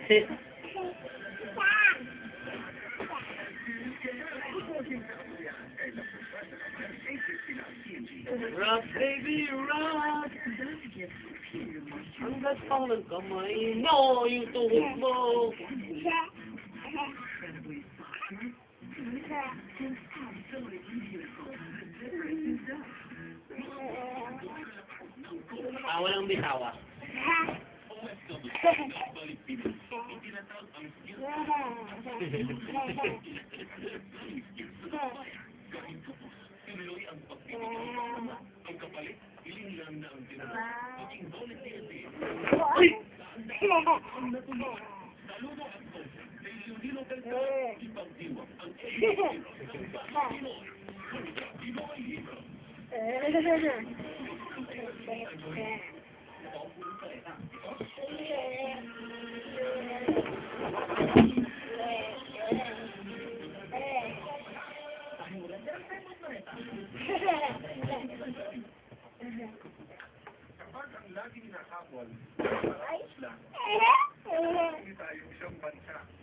Rock, baby, rock. Hanggat pang ng kamay mo, yung tuhod mo. Walang bitawa. Kapag ang laging nakakol, ayos lang. Hindi tayo isang bansa.